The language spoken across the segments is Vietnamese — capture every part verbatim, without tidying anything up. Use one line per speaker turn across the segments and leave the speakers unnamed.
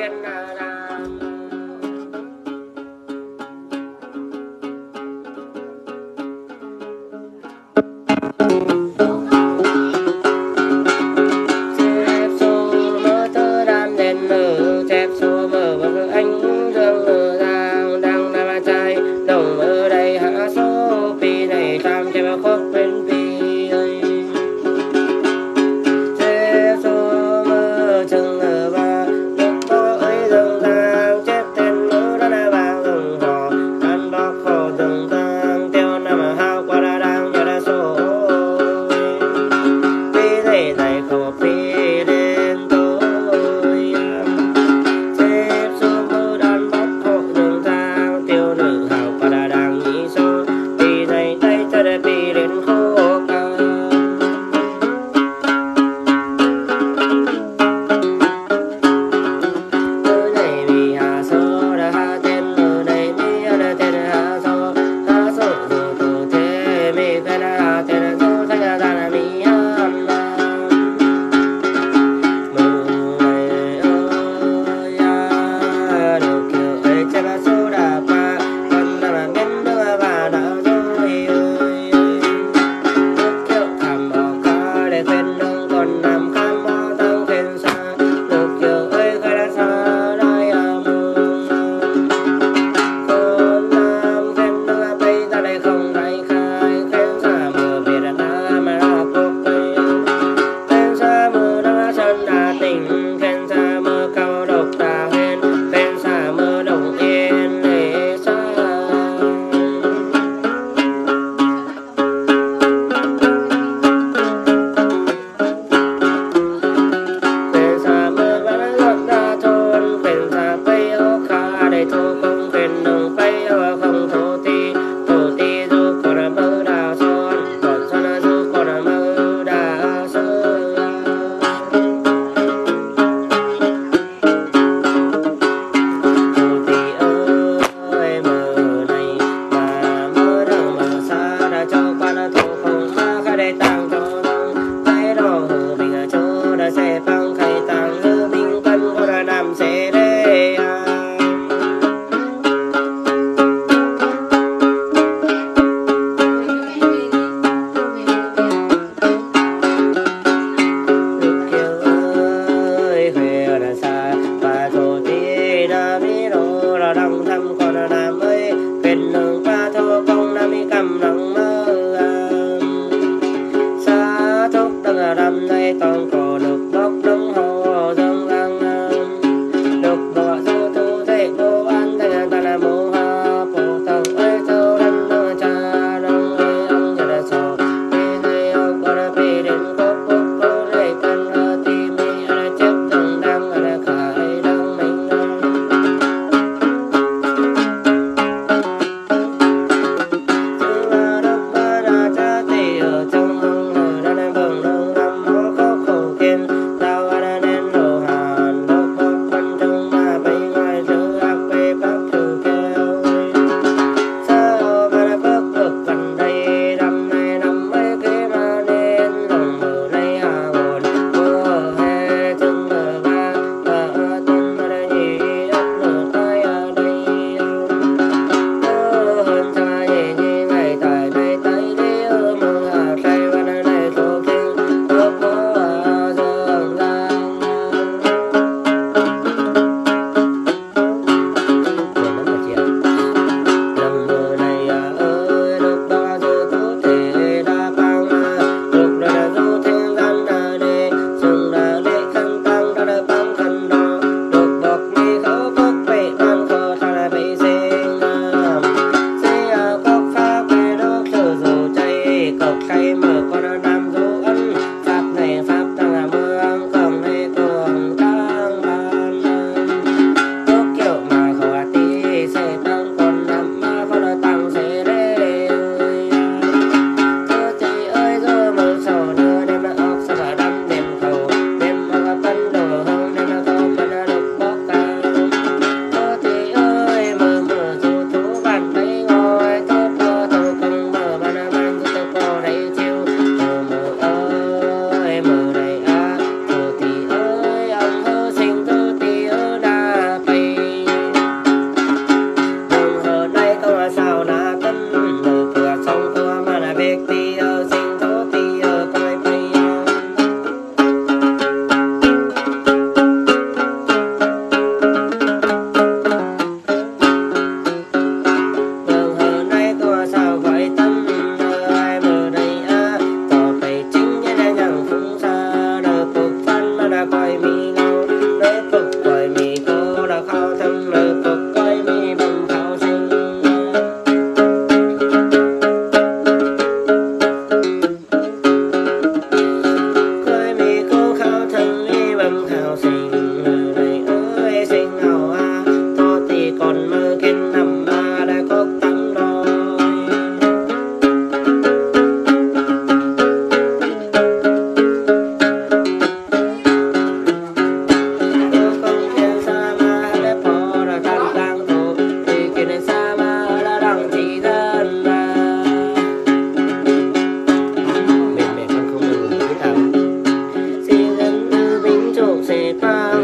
đen đàm. Chép số mơ tơ đàn đèn mờ, chép số mơ và cứ anh dương ở giang đang nam trai đồng ở đây hạ số pi này tam chép khóc bên pi ơi. Chép số mơ chừng ở ba nước có ấy dâng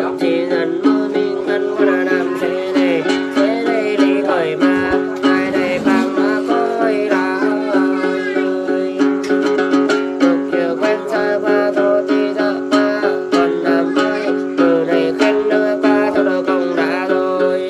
chỉ dần mơ mình thân qua nằm thế này thế này đi khỏi mà ai đây bằng nó coi là ơi được chiều quen xa qua thôi thì đã qua còn làm ai từ này khen nơi qua cho đâu công đã rồi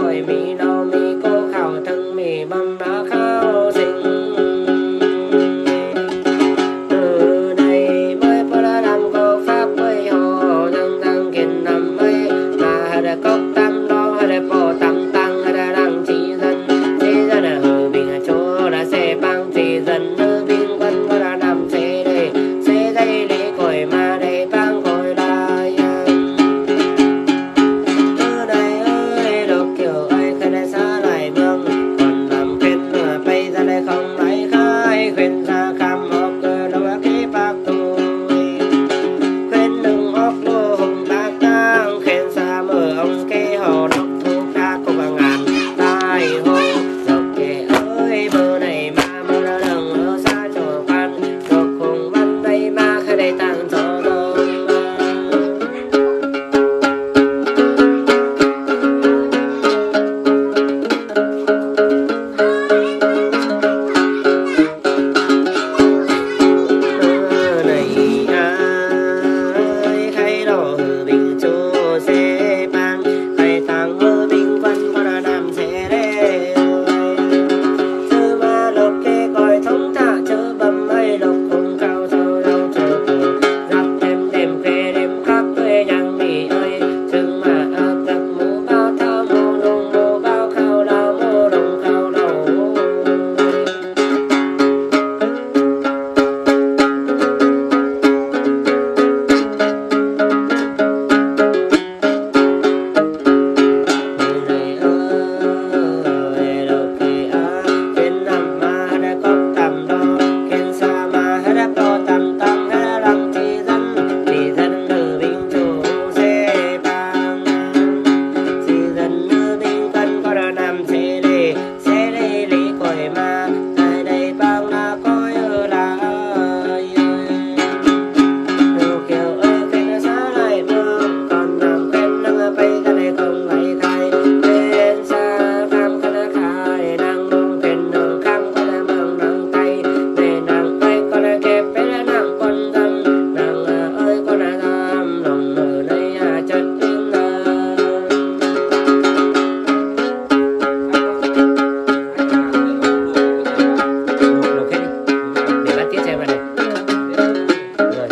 khỏi mi lo mi cô khảo thân mi băm đã khao sinh từ đây mới có đã làm cô pháp với hồ dân thăng kiến năm ấy mà hay là cốc tam lo hay là bỏ tam tăng hay là đăng chỉ dân chỉ dân là hờ bình chỗ là xe băng chỉ dân nữ bình quân có đã nằm xe đây xe đây để khỏi mà đây băng khỏi lại từ đây ơi độc kiểu ơi khai đã xa lại vương còn làm khuyên mà bay ra đây không lấy khai khuyên ra khám ốc cơ đâu cái bác tôi khuyên đừng ốc lô hùng bác tăng khuyên xa mở ông cái hồ độc thu ca có bằng ngàn tai hô độc kể ơi bờ này mà mơ đã đừng ở xa chỗ văn độc hùng văn đây mà khai đây tăng cho đông này ai khai đỏ bình chỗ xe băng khai tăng mơ bình quân có đã làm xe đây chứ mà lộc kê coi thông thả chớ bầm ấy lộc không cao sâu đâu chờ cùng giáp đêm đêm khuê đêm khắp quê nhang mì ơi chừng mà ơ tập mũ bao thao mô nông mô bao khao lao mô đồng khao đầu này ơi đâu kì á kiến nằm mà đã có tầm đó kiến xa mà đã có tầm tầm đã lăng chỉ dân chỉ dân nữ bình chủ xe băng chỉ dân nữ bình quân có đã nằm xe đây xe đây lý khỏi mà tại đây băng là coi ở lại đâu kiểu ơi cái nó xa lại vương còn nằm quen nâng bay ra đây không lấy khai bên xa khám khá là khai đang nông quen đường khám có là mừng nâng tay để nàng quay có là kẹp bé là nàng quân tâm nàng ơi có là tham lòng ở đây à chất tiếng luộc hết đi để bác tiết xem vào này rồi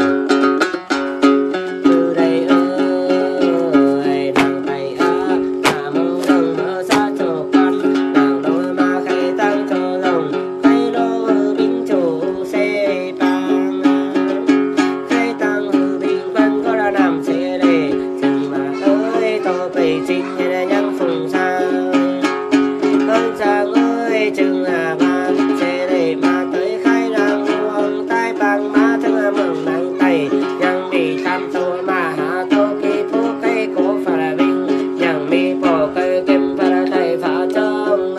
từ đây ơi nàng tay á mà mong đừng ở xa chỗ con nàng đâu mà khai tăng cho lòng khai lô bình chủ xe băng khai tăng hư bình quân có đã làm xe đây chừng mà ơi to bầy trinh hay là nhang phùng xa ơn sang ơi chừng à mà xe đây mà tới khai nàng uống tai bằng mà thằng à mừng nắng tay nhang đi tham số mà hạ tô kỳ phố cây cổ phà là bình nhang mi bỏ cây kem phà là thầy phá trong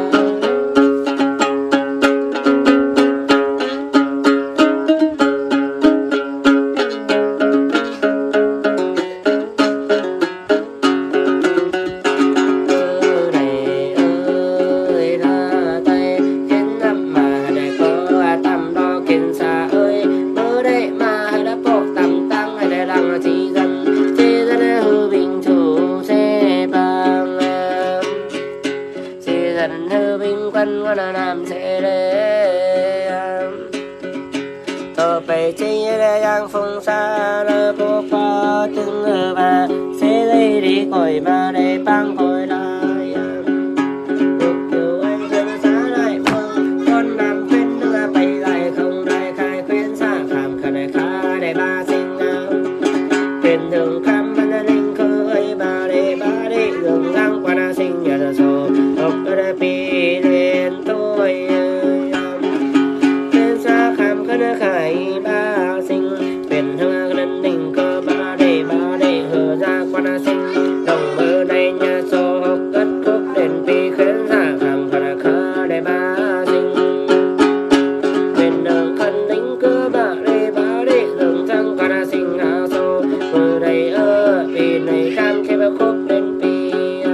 từ đây ơi ra tay kiến năm mà để có tầm đo kiến xa ơi mơ đây mà hay đã bỏ tầm tăng hay để lăng chỉ dân chỉ dân hư bình chủ xe băng chỉ dân hư bình quân có là làm xe đây tờ bầy chi để giang phùng xa là bộ phá từng ở bà xe đây đi khỏi mà để băng khỏi lại được kiểu anh dân xa lại vương con làm khuyên nữa bay lại không đại khai khuyên xa khám khả đại khá để ba sinh khuyên đường khám văn linh khơi ấy ba để ba để đường ngang qua na sinh nhà ra sổ học ở pi lên tôi khuyên xa khám khả đại khai ba sinh khuyên hương lần đình cơ ba để ba để hờ ra qua na sinh đồng mơ đây nhà sổ học cất khúc đền pi khuyên xa khám khả đại khá để ba sinh khuyên đường khẩn đình cơ ba để ba để đường ngang qua na sinh hạ sổ ở đây ở pi này khám khi ba khúc đền pi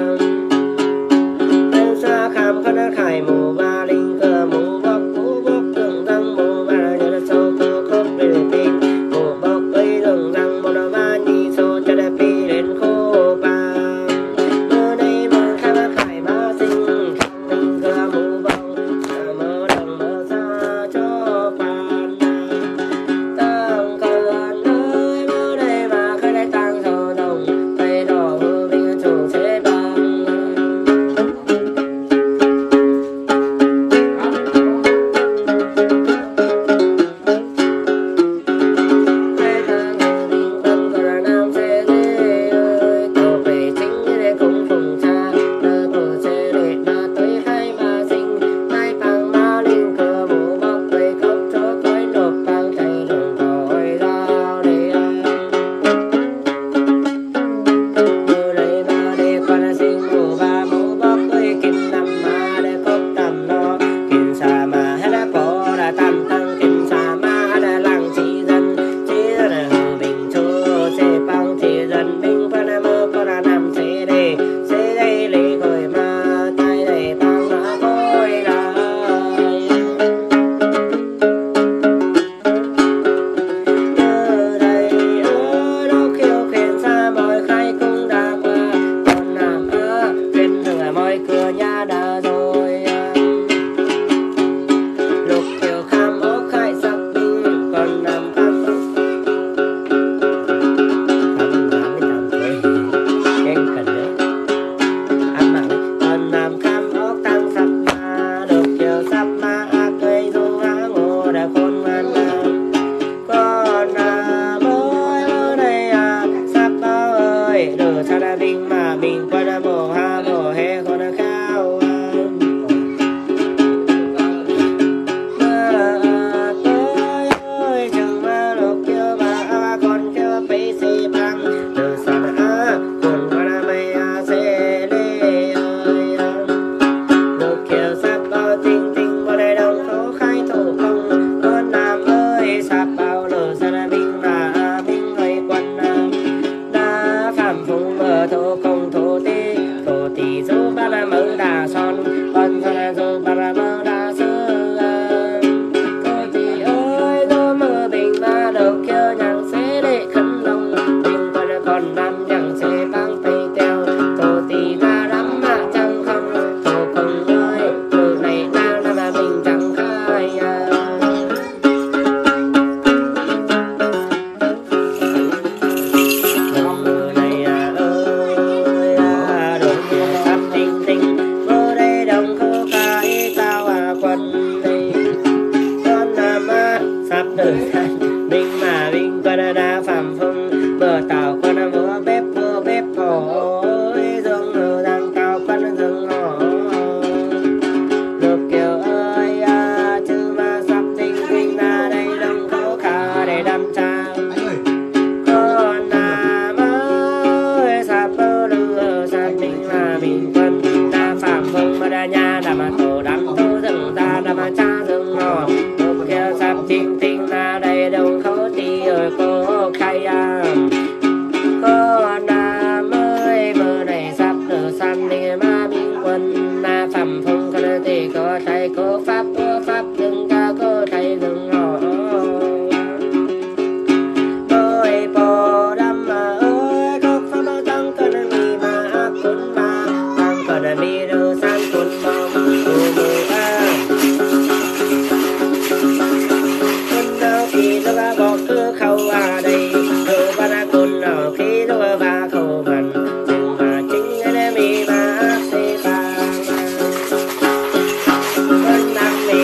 khuyên xa khám khả đại khai mù ba linh cơ mù bóc mù bóc đường ngang mù ba để là sổ cơ khúc đền pi mù bóc ấy đường ngang mù nó ba nhị sổ cho đại pi đến khô ba ở đây mà khai ba khai cửa nhà đã rồi. Lục kiều kham ốc khai sắc binh còn nằm kham ốc kham nằm mới tạm tuổi khen cần đấy ăn mặn còn nằm kham ốc tăng sắp ma lục kiều sắp ma cây du á ngô đã khôn ngoan con nằm ơi ở đây à sắp bao ơi đưa sa đa binh mà mình qua đã mồ ha mồ he con đã khao thô không thô tí thô tí số ba la mơ đà son con son là số ba la mơ đà sơ thô tí ơi đôi mơ bình ba đầu kêu nhàng sẽ để khấn lòng bình qua là còn năm nhàng sẽ băng tay teo thô tí ta đắm mà chẳng không thô không ơi từ này ta là mà mình chẳng khai mình mà mình qua đã đã phạm phong bờ tàu qua đã múa bếp múa bếp ôi dương ở đang cao qua đã dương hò lục kiều ơi à chứ mà sắp tinh tinh ra đây đông khổ khá để đâm trang con nam ơi sắp bơ lừa sắp mình mà mình quân đã phạm phong mà đã nhà đã mà tổ đắm tổ rừng ta đã mà cha rừng hò lục kiều sắp tinh tinh ra đây đông khổ tí ở cô khai à con nam ơi mơ này sắp được xăm đi mà minh quân na phẩm phong có thì có thầy có pháp có pháp đừng ca có thầy đừng họ ôi bồ đâm mà ơi có pháp bao tăng có nên mi mà ác quân mà tăng có nên mi đồ sang quân mong cô mơ ba quân đâu khi nó ra bỏ cứ khâu à đây đồ ba ra quân ở khi nó va khâu mình nhưng mà chính cái mi mà ác sẽ ba quân nằm mi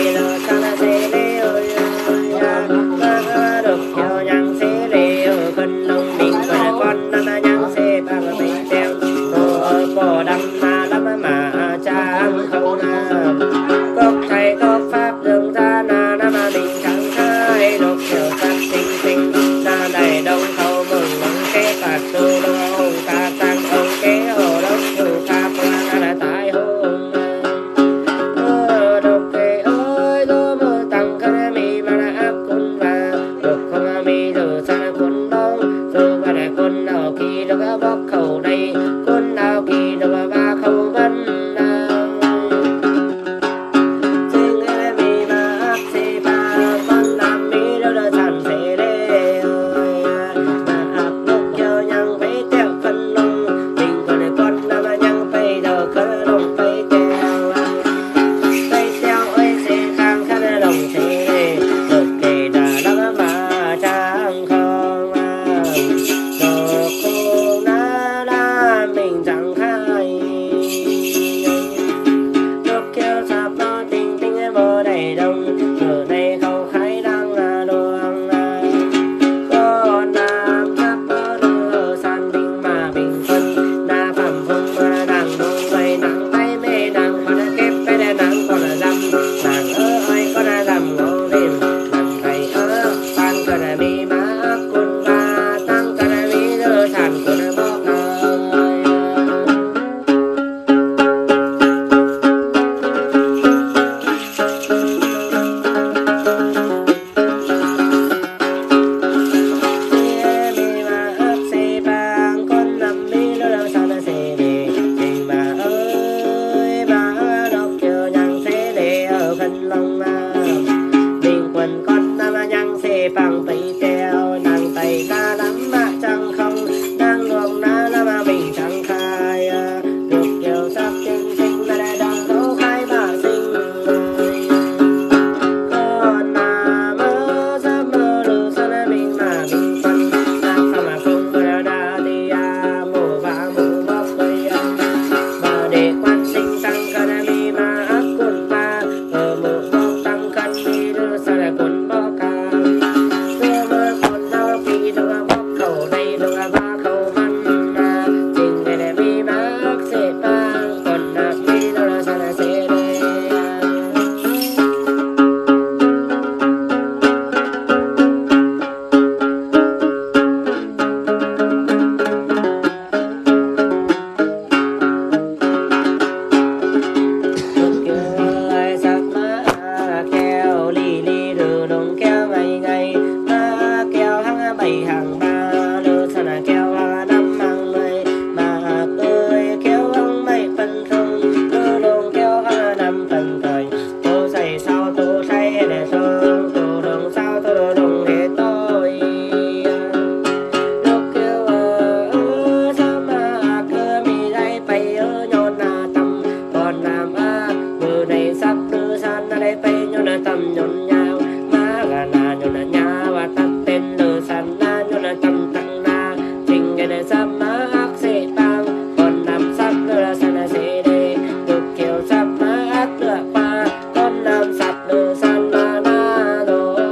tay bay nhô là tầm nhốn nhào má gà na nhô là nhà và tắt tên lửa sàn na nhô là tầm tăng na trình cái này sắp má ác sẽ tăng còn nằm sắp lửa là sàn là sẽ đi được kiểu sắp má ác lửa qua con nằm sắp lửa sàn na na rồi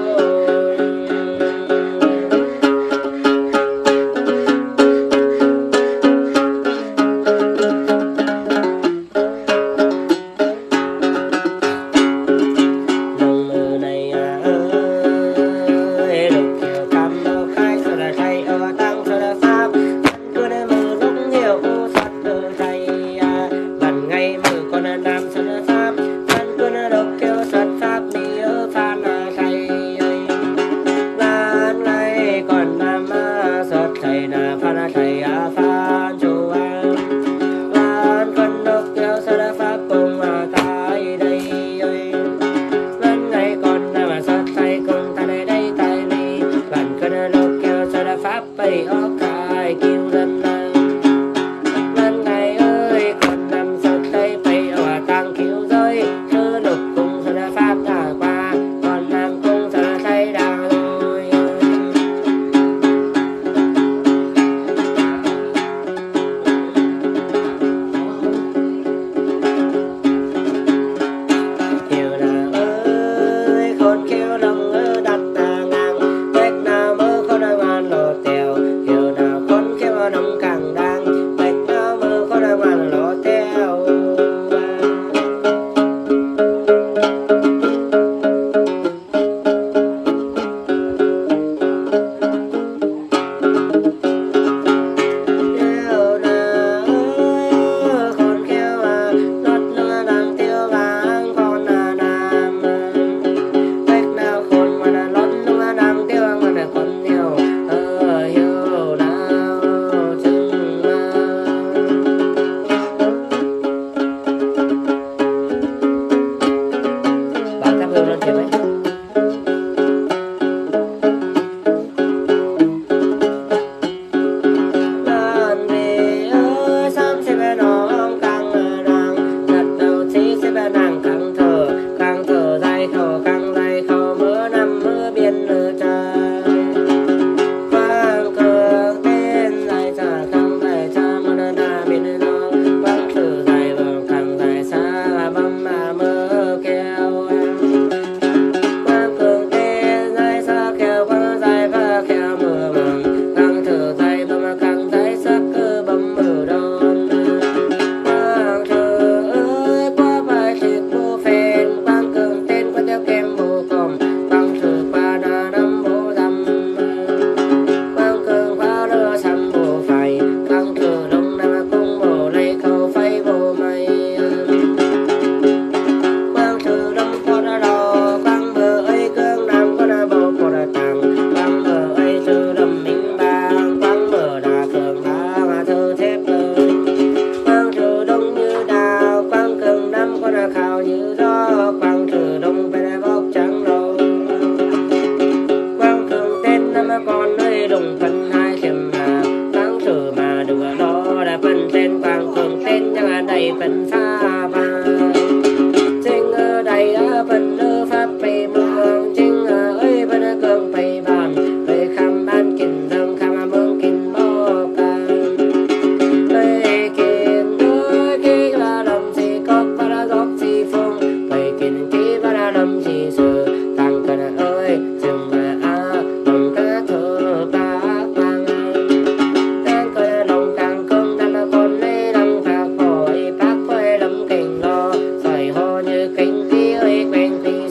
Quên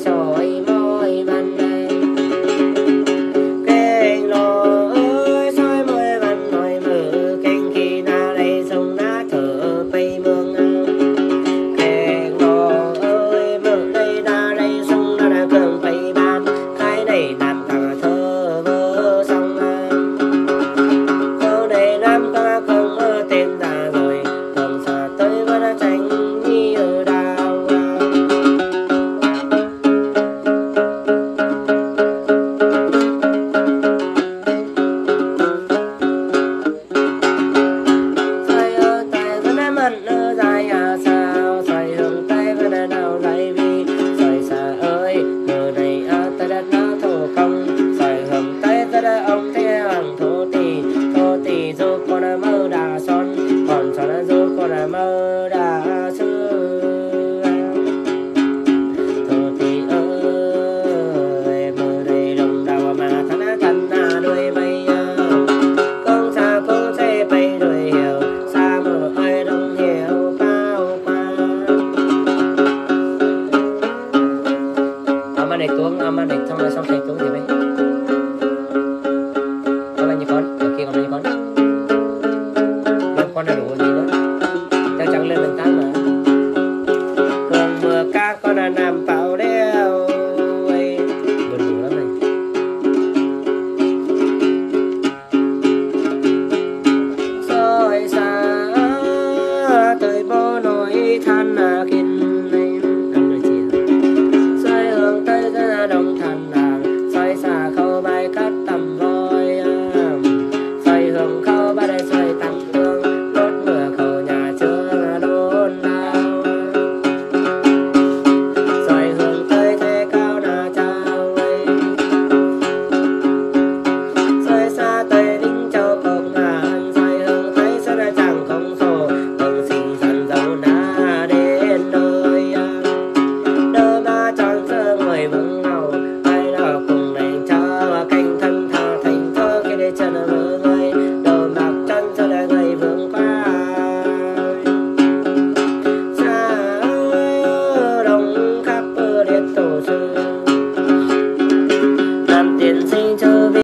thầy tuông ao mà để xong rồi xong thầy tuông thì mấy có bao nhiêu con ở kia có bao nhiêu con năm con là đủ gì nữa chắc chắn lên mình tám mà cơn mưa cá con là nằm